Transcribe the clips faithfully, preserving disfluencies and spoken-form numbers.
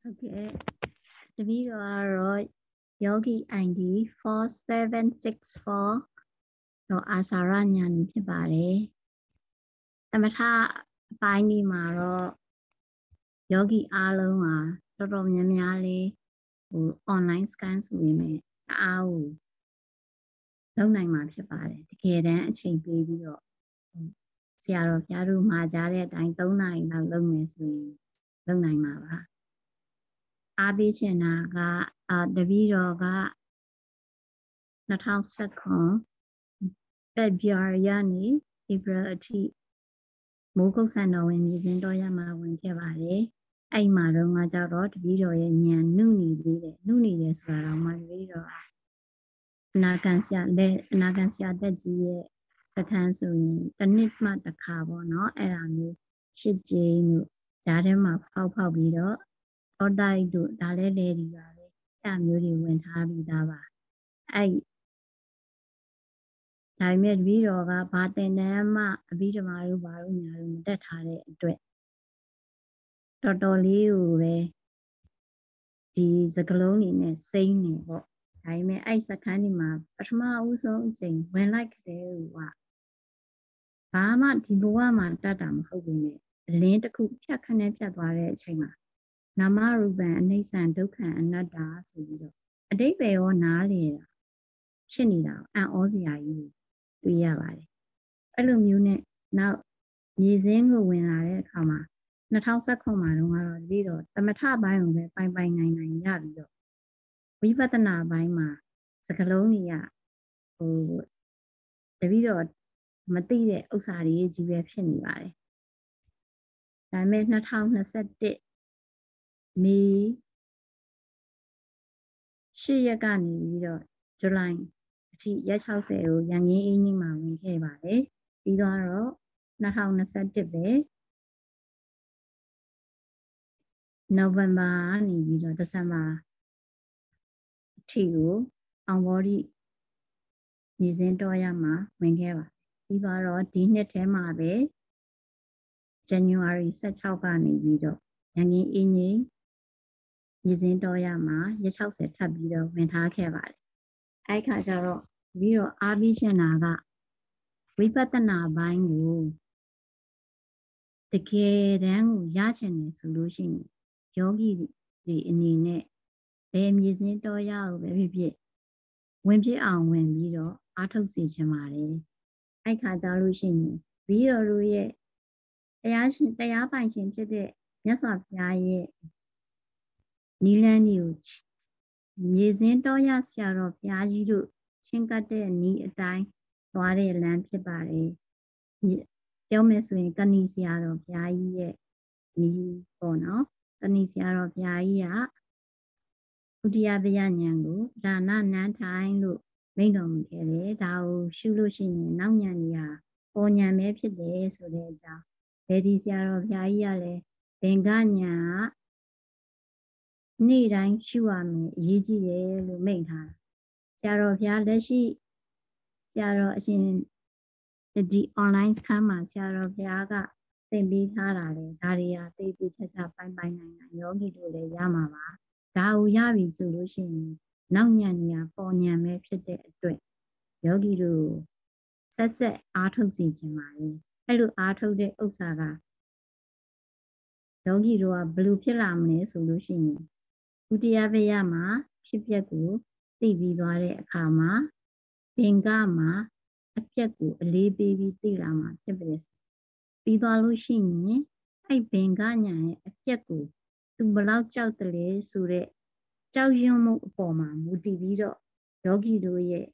Okay, the video are Yogi I D four seven six four တော့အာစာရညာနေဖြစ်ပါတယ်သမထအပိုင်းဒီမှာတော့ယောဂီအားလုံးဟာတော်တော်များများလေးဟို online scan ဆိုရင်လည်းအားကိုလုပ်နိုင်မှာဖြစ်ပါတယ်တကယ်တမ်းအချိန်ပေးပြီးတော့ဆရာတော်ဘုရားတို့မှာကြားတဲ့အတိုင်းသုံးနာရီလောက်လုပ်မယ်ဆိုရင်လုပ်နိုင်မှာပါအားပေးချင်တာကအာတပည့်တော်က၂၀၁၇ February ကနေ April အထိမိုးကုတ်ဆန်တော်ဝင်မြင်းတော်ရမှာဝင်ခဲ့ပါတယ်အဲ့မှာတော့ငါကြတော့တပည့်တော်ရဲ့ဉာဏ်နှုတ်နေသေးတယ်နှုတ်နေတယ်ဆိုတာတော့မှတပည့်တော်အနာဂတ်ဆရာလက်အနာဂတ်ဆရာတက်ကြီးရဲ့စခန်းဆိုရင်တစ်နှစ်မှတစ်ခါပေါ့နော်အဲ့ဒါမျိုးရှစ်ကြိမ်တို့ဓာတ်ထဲမှာဖောက်ဖောက်ပြီးတော့ထောတိုက်တို့ဒါလည်းလေဒီပါပဲအဲ့မျိုးတွေဝင်ထားပြီးသားပါအဲ့ဒါပေမဲ့တပည့်တော်ကဘာတင်တန်းမှအဘိဓမ္မာတို့ဘာလို့ညာလို့မတက်ထားတဲ့အတွက်တော်တော်လေးကိုပဲဒီစကလုံးနေနဲ့စိမ့်နေပေါ့ဒါပေမဲ့အဲ့စခန်းဒီမှာပထမဦးဆုံးအချိန်ဝင်လိုက်တဲ့ဟိုကဘာမှဒီဘဝမှာတတ်တာမဟုတ်ဘူးနဲ့အလင်းတစ်ခုဖြတ်ခနဲ့ဖြတ်သွားတဲ့အချိန်မှာနာမရူပံအနိစ္စံဒုက္ခအနတ္တဆိုပြီးတော့အတိတ်ပဲရောနားလေတာဖြစ်နေတာအံ့ဩစရာကြီးတွေ့ရပါတယ်အဲ့လိုမျိုးနဲ့နောက်မြေစင်းကိုဝင်လာတဲ့အခါမှာ၂၀၁၇မှာတော့ကတော့ဒီတော့သမထပိုင်းကိုပဲပိုင်ပိုင်နိုင်နိုင်ရပြီးတော့ဝိပဿနာပိုင်းမှာစကလုံးကြီးကဟိုတပည့်တော်မသိတဲ့ဥစ္စာတွေကြီးပဲဖြစ်နေပါတယ်ဒါပေမဲ့၂၀၂၁မေ၈ရက်ကနေပြီးတော့ဇူလိုင်အထိရက်၆၀ကိုရန်ကင်းအင်းကြီးမှာဝင်ခဲ့ပါတယ်ပြီးတော့၂၀၂၁ပဲနိုဝင်ဘာကနေပြီးတော့ဒီဇင်ဘာအထိကိုအောင်ဘော်ဒီညီစင်းတော်ရမှာဝင်ခဲ့ပါပြီးတော့ဒီနှစ်ထဲမှာပဲဇန်နဝါရီ၁၆ကနေပြီးတော့ရန်ကင်းအင်းကြီးညီစင်းတော်ရမှာရက်၆၀ထပ်ပြီးတော့ဝင်ထားခဲ့ပါတယ်အဲ့ခါကျတော့ပြီးတော့အားပြီးချင်တာကဝိပဿနာပိုင်းကိုတကယ်တမ်းကိုရချင်တယ်ဆိုလို့ရှိရင်ယောဂီတွေအနေနဲ့ဘယ်မြေစင်းတော်ရကိုပဲဖြစ်ဖြစ်ဝင်ပြအောင်ဝင်ပြီးတော့အားထုတ်စေချင်ပါတယ်အဲ့ခါကြလို့ရှိရင်ပြီးတော့တို့ရဲ့တရားရှင်တရားပိုင်ရှင်ဖြစ်တဲ့မြတ်စွာဘုရားရဲ့နိလန်းကြီးကိုမြေစင်းတော်ရဆရာတော်ဘုရားကြီးတို့ချင်းကပ်တဲ့ဤအတိုင်းသွားတဲ့လမ်းဖြစ်ပါတယ်ပြောမယ်ဆိုရင်ကဏီဆရာတော်ဘုရားကြီးရဲ့ဤပေါ့နော်ကဏီဆရာတော်ဘုရားကြီးကဥဒိယပယဉာဏ်ကိုဒါနနန်းထိုင်လို့မိန့်တော်မူခဲ့တယ်ဒါကိုရှုလို့ရှိရင်နောက်ဉာဏ်ကြီးဟာပေါ်ဉာဏ်ပဲဖြစ်တယ်ဆိုတဲ့အကြောင်းဗေဒီဆရာတော်ဘုရားကြီးကလည်းဘင်္ဂဉာဏ်ကနေ့တိုင်းရှုရမယ်အရေးကြီးတယ်လို့မိန့်ထားဆရာတော်ဘုရားလက်ရှိဆရာတော်အရှင်ဒီ online ခန်းမှာဆရာတော်ဘုရားကသင်ပေးထားတာလေဒါတွေဟာသိသိချာချာပိုင်းပိုင်းနိုင်နိုင်ယောဂီတို့လည်းရမှာပါဒါကိုရပြီဆိုလို့ရှိရင်နောက်ဉာဏ်ကြီးဟာပေါ်ဉာဏ်ပဲဖြစ်တဲ့အတွက်ယောဂီတို့ဆက်ဆက်အားထုတ်စီခြင်းပါလေအဲ့လိုအားထုတ်တဲ့ဥစ္စာကယောဂီတို့ကဘယ်လိုဖြစ်လာမလဲဆိုလို့ရှိရင်ဥဒိယပယမှာဖြစ်ပျက်ကိုသိပြီးသွားတဲ့အခါမှာဘင်္ဂမှာအပျက်ကိုအလေးပေးပြီးသိလာမှာဖြစ်ပါတယ်ပြီးသွားလို့ရှိရင်အဲ့ဘင်္ဂဉာဏ်ရဲ့အပျက်ကိုသူဘလောက်ကြောက်တယ်လဲဆိုတဲ့ကြောက်ရွံ့မှုအပေါ်မှာမူတည်ပြီးတော့ယောဂီတို့ရဲ့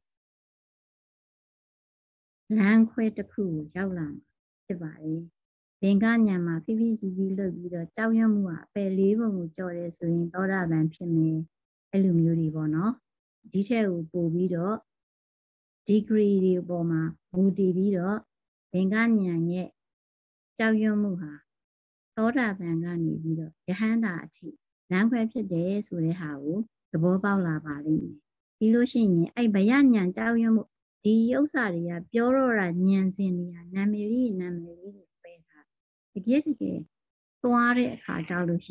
လမ်းခွဲတစ်ခုကိုရောက်လာမှာဖြစ်ပါတယ်ဘင်္ဂဉာဏ်မှာဖိဖိစီစီလုပ်ပြီးတော့ကြောက်ရွံ့မှုကအပယ်လေးပုံကိုကြော်တယ်ဆိုရင်သောတာပန်ဖြစ်မယ်အဲ့လိုမျိုးတွေပေါ့နော်ဒီထက်ကိုပို့ပြီးတော့ degree တွေအပေါ်မှာမူတည်ပြီးတော့ဘင်္ဂဉာဏ်ရဲ့ကြောက်ရွံ့မှုဟာသောတာပန်ကနေပြီးတော့ယဟန္တာအထိလမ်းခွဲဖြစ်တယ်ဆိုတဲ့ဟာကိုသဘောပေါက်လာပါလိမ့်မယ်ပြီးလို့ရှိရင်အဲ့ဗယဉာဏ်ကြောက်ရွံ့မှုဒီဥစ္စာတွေကပြောတော့တာဉာဏ်စဉ်တွေကနာမည်လေးနာမည်လေးတွေပဲတာတကယ်တကယ်သွားတဲ့အခါကြောက်လို့ရှိရင်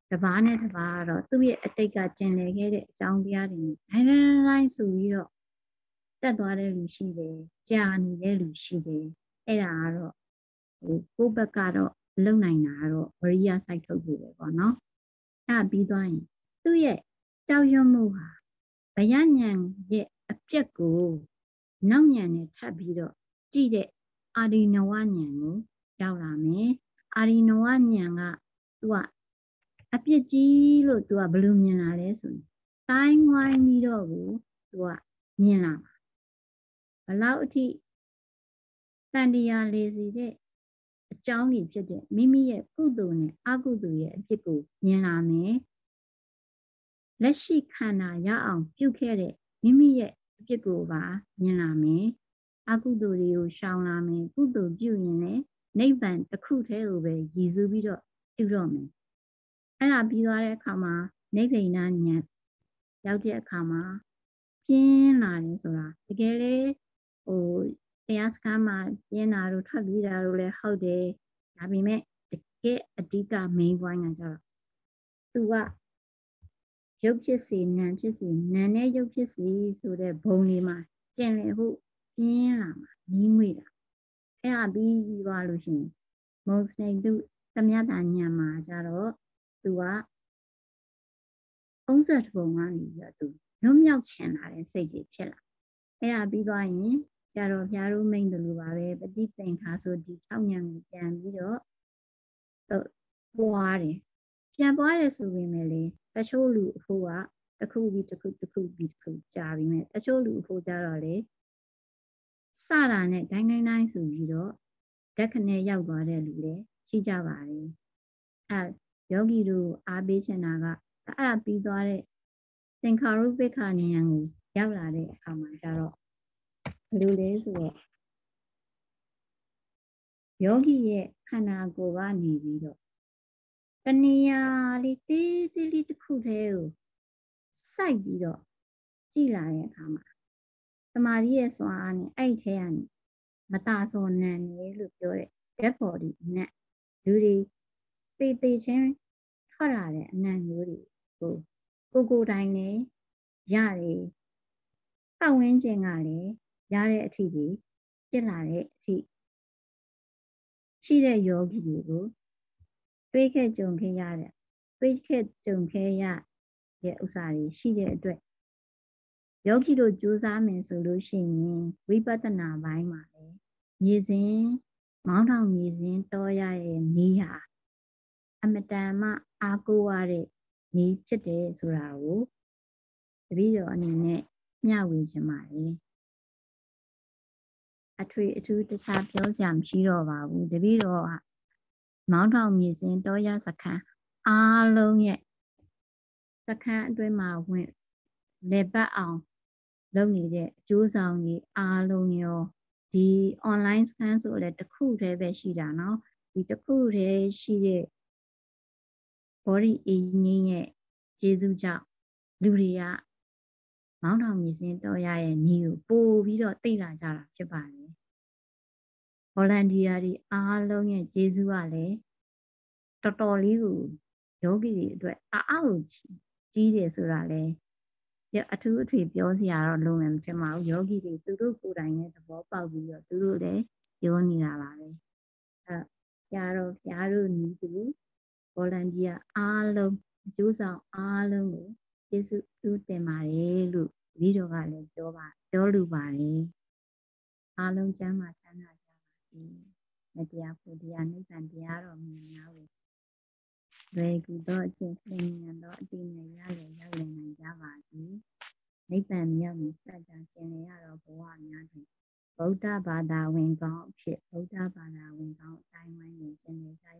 တပါးနဲ့တပါးတော့သူ့ရဲ့အတိတ်ကကျင်လည်ခဲ့တဲ့အကြောင်းတရားတွေနဲ့တိုင်းတိုင်းတိုင်းဆိုပြီးတော့တက်သွားတဲ့လူရှိတယ်ကြာနေတဲ့လူရှိတယ်အဲ့ဒါကတော့ဟိုကိုယ့်ဘက်ကတော့လုံနိုင်တာကတော့ဝရိယစိုက်ထုတ်ဖို့ပဲပေါ့နော်အဲ့ပြီးသွားရင်သူ့ရဲ့ကြောက်ရွံ့မှုဟာဘယဉဏ်ရဲ့အပြက်ကိုနောက်ဉဏ်နဲ့ထပ်ပြီးတော့ကြည့်တဲ့အာရိနဝဉဏ်ကိုရောက်လာမယ်အာရိနဝဉဏ်ကသူကအပြစ်ကြီးလို့သူကဘယ်လိုမြင်လာလဲဆိုရင်တိုင်းဝိုင်းပြီးတော့ကိုသူကမြင်လာမှာဘလောက်အထိတန်တရားလေစီတဲ့အကြောင်းကြီးဖြစ်တဲ့မိမိရဲ့ကုသိုလ်နဲ့အကုသိုလ်ရဲ့အဖြစ်ကိုမြင်လာမယ်လက်ရှိခန္ဓာရအောင်ပြုခဲ့တဲ့မိမိရဲ့အဖြစ်ကိုပါမြင်လာမယ်အကုသိုလ်တွေကိုရှောင်လာမယ်ကုသိုလ်ပြုရင်လည်းနိဗ္ဗာန်တစ်ခုတည်းကိုပဲရည်စူးပြီးတော့ပြုတော့မယ်အဲ့ဒါပြီးသွားတဲ့အခါမှာနိဗ္ဗာန်ဉာဏ်ရောက်တဲ့အခါမှာပြင်းလာတယ်ဆိုတာတကယ်လေဟိုတရားစခန်းမှာပြင်းတာတို့ထွက်ပြီးတာတို့လည်းဟုတ်တယ်ဒါပေမဲ့တကယ်အဓိက main point ကကျတော့သူကရုပ်ဖြစ်စေနာမ်ဖြစ်စေနာမ်နဲ့ရုပ်ဖြစ်စေဆိုတဲ့ဘုံလေးမှာကျင်လည်ဖို့ပြင်းလာမှာညီးငွေ့တာအဲ့ဒါပြီးသွားလို့ရှိရင်မုံစနိတုသမယတာဉာဏ်မှာကျတော့သူကသုံးဆယ်ဘုံကနေပြီးတော့သူလွတ်မြောက်ချင်လာတဲ့စိတ်တွေဖြစ်လာအဲ့ဒါပြီးသွားရင်ကျတော့ဘုရားတို့မိန့်တယ်လို့ပါပဲပฏิသင်္ခါဆိုဒီ၆ဉာဏ်ကိုပြန်ပြီးတော့ပွားတယ်ပြန်ပွားတယ်ဆိုပေမဲ့လေတချို့လူအဖို့ကတစ်ခုပြီးတစ်ခုတစ်ခုပြီးတစ်ခုကြာပြီးမဲ့တချို့လူအဖို့ကြတော့လေစတာနဲ့ဒိုင်းဒိုင်းဒိုင်းဆိုပြီးတော့ဓက္ခနဲ့ရောက်သွားတဲ့လူလည်းရှိကြပါတယ်အဲယောဂီတို့အားပေးချင်တာကအဲ့ဒါပြီးသွားတဲ့သင်္ခါရုပ္ပခဉာဏ်ကိုရောက်လာတဲ့အခါမှာကျတော့ဘယ်လိုလဲဆိုတော့ယောဂီရဲ့ခန္ဓာကိုယ်ကနေပြီးတော့တဏှာလေးတေးသေးလေးတစ်ခုတည်းကိုစိုက်ပြီးတော့ကြည်လာတဲ့အခါမှာတမာရီရဲ့စွာအားနဲ့အဲ့ထဲကနေမတာစောနံနေလို့ပြောတဲ့ dead body နဲ့လူတွေတေးသေးချင်းထွက်လာတဲ့အနံ့မျိုးတွေကိုကိုကိုယ်တိုင်လည်းရတယ်ပတ်ဝန်းကျင်ကလည်းရတဲ့အထိတွေဖြစ်လာတဲ့အထိရှိတဲ့ယောဂီတွေကိုတွေးခဲ့ကြုံခဲ့ရတဲ့တွေးခဲ့ကြုံခဲ့ရတဲ့ဥစ္စာတွေရှိတဲ့အတွက်ယောဂီတို့ကြိုးစားမယ်ဆိုလို့ရှိရင်ဝိပဿနာပိုင်းမှာလေမြေစဉ်မောင်းထောင်မြေစဉ်တောရရဲ့နေဟာအမတန်မှအားကိုးရတဲ့နေဖြစ်တယ်ဆိုတာကိုတပည့်တော်အနေနဲ့မျှဝေချင်ပါတယ်အထွေအထူးတခြားပြောစရာမရှိတော့ပါဘူးတပည့်တော်ကမောင်းထောင်မြေစဉ်တောရစခန်းအားလုံးရဲ့စခန်းအတွင်းမှာဝင်လေပတ်အောင်လုပ်နေတဲ့အကျိုးဆောင်ကြီးအားလုံးရောဒီ online စခန်းဆိုလည်းတစ်ခုတည်းပဲရှိတာเนาะဒီတစ်ခုတည်းရှိတဲ့ body အင်းကြီးရဲ့ကျေးဇူးကြောင့်လူတွေကမောင်းထောင်မြည်စင်းတော်ရရဲ့နေကိုပို့ပြီးတော့သိလာကြတာဖြစ်ပါတယ်။ volunteer တွေအားလုံးရဲ့ကျေးဇူးကလည်းတော်တော်လေးကိုယောဂီတွေအတွက်အားအားကိုကြီးတယ်ဆိုတာလေအထူးအထွေပြောစရာတော့လုံးဝမဖြစ်ပါဘူးယောဂီတွေသူတို့ကိုယ်တိုင်နဲ့သဘောပေါက်ပြီးတော့သူတို့လည်းပြောနေတာပါပဲအဲဆရာတော်ဘုရားတို့ညီသူ volunteer အားလုံးအကျိုးဆောင်အားလုံးကိုကျေးဇူးတင်ပါတယ်လို့ဒီတော်ကလည်းပြောပါပြောလိုပါတယ်အားလုံးကျမ်းမာချမ်းသာကြပါစေမတရားဖို့တရားနိဗ္ဗာန်တရားတော်မြင်များကိုရေကူတော့အကျင့်လင်းမြန်တော့အတိအမြရလည်းရောက်လည်နိုင်ကြပါစေနိဗ္ဗာန်မြောက်ကိုစัจ जा ကျင်လည်ရတော့ဘဝများတွင်ဗုဒ္ဓဘာသာဝင်ကောင်းအဖြစ်ဗုဒ္ဓဘာသာဝင်ကောင်းအတိုင်းဝိုင်းကိုကျင်လည်ကြ